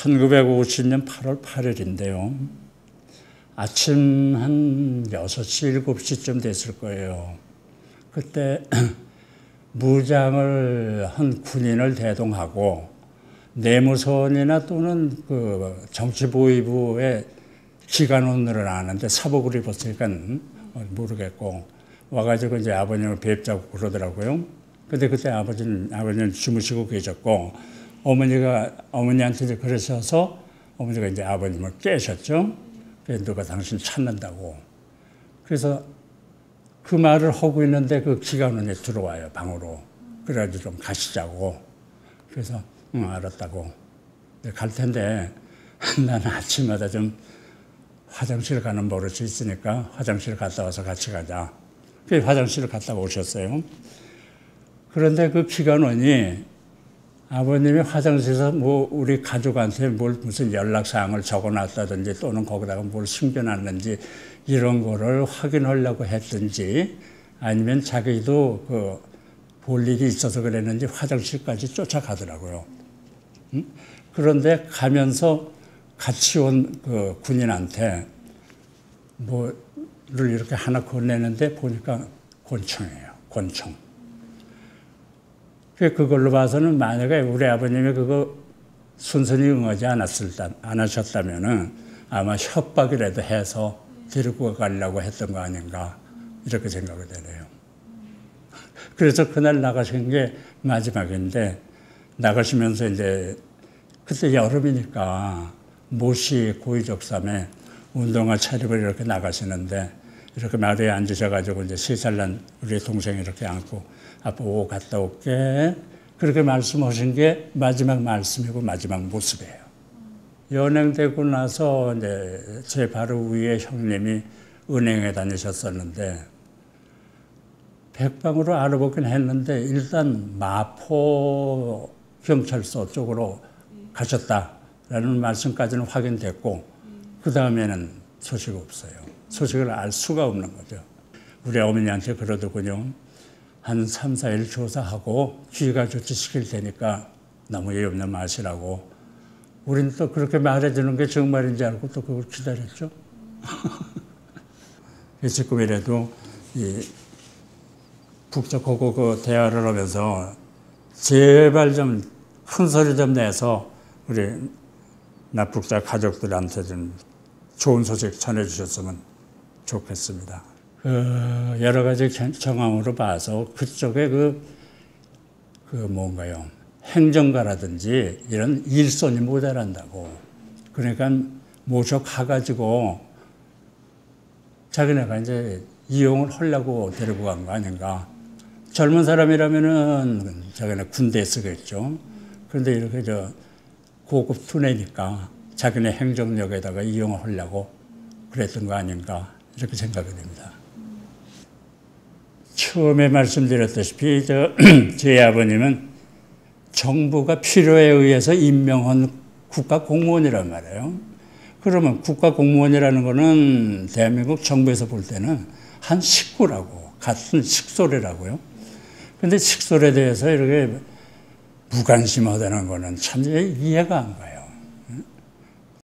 1950년 8월 8일인데요. 아침 한 6시, 7시쯤 됐을 거예요. 그때 무장을 한 군인을 대동하고 내무선이나 또는 그 정치보위부에 기관원으로 나왔는데 사복을 입었으니까 모르겠고 와가지고 이제 아버님을 뵙자고 그러더라고요. 근데 그때 아버님 주무시고 계셨고 어머니한테 이제 그러셔서 어머니가 이제 아버님을 깨셨죠. 누가 당신 찾는다고. 그래서 그 말을 하고 있는데 그 기관원이 들어와요, 방으로. 그래가지고 좀 가시자고. 그래서 응, 알았다고. 갈 텐데 나는 아침마다 좀 화장실 가는 버릇이 있으니까 화장실 갔다 와서 같이 가자. 그래서 화장실을 갔다 오셨어요. 그런데 그 기관원이 아버님이 화장실에서 뭐 우리 가족한테 무슨 연락사항을 적어놨다든지 또는 거기다가 뭘 숨겨놨는지 이런 거를 확인하려고 했든지 아니면 자기도 볼 일이 있어서 그랬는지 화장실까지 쫓아가더라고요. 응? 그런데 가면서 같이 온 그 군인한테 뭐를 이렇게 하나 건네는데 보니까 권총이에요. 권총. 그걸로 봐서는 만약에 우리 아버님이 그거 순순히 응하지 않으셨다면은 아마 협박이라도 해서 데리고 가려고 했던 거 아닌가 이렇게 생각이 되네요. 그래서 그날 나가신 게 마지막인데 나가시면서 이제 그때 여름이니까 모시 고위적삼에 운동화 차림을 이렇게 나가시는데 이렇게 마루에 앉으셔가지고 이제 3살 난 우리 동생이 이렇게 안고 아빠 오고 갔다 올게. 그렇게 말씀하신 게 마지막 말씀이고 마지막 모습이에요. 연행되고 나서 이제 제 바로 위에 형님이 은행에 다니셨었는데 백방으로 알아보긴 했는데 일단 마포 경찰서 쪽으로 가셨다라는 말씀까지는 확인됐고 그 다음에는 소식 없어요. 소식을 알 수가 없는 거죠. 우리 어머니한테 그러더군요. 한 3, 4일 조사하고 귀가 조치시킬 테니까 너무 예 없는 마시라고. 우리는 또 그렇게 말해주는 게 정말인지 알고 또 그걸 기다렸죠. 지금이라도 이 북적하고 그 대화를 하면서 제발 좀 큰 소리 좀 내서 우리 납북자 가족들한테 좀 좋은 소식 전해주셨으면 좋겠습니다. 여러 가지 정황으로 봐서 그쪽에 뭔가요. 행정가라든지 이런 일손이 모자란다고. 그러니까 모셔가가지고 자기네가 이제 이용을 하려고 데리고 간 거 아닌가. 젊은 사람이라면은 자기네 군대에 쓰겠죠. 그런데 이렇게 고급 투내니까 자기네 행정력에다가 이용을 하려고 그랬던 거 아닌가. 이렇게 생각이 됩니다. 처음에 말씀드렸다시피 저희 아버님은 정부가 필요에 의해서 임명한 국가공무원이란 말이에요. 그러면 국가공무원이라는 거는 대한민국 정부에서 볼 때는 한 식구라고, 같은 식솔이라고요. 근데 식솔에 대해서 이렇게 무관심하다는 거는 참 이해가 안 가요.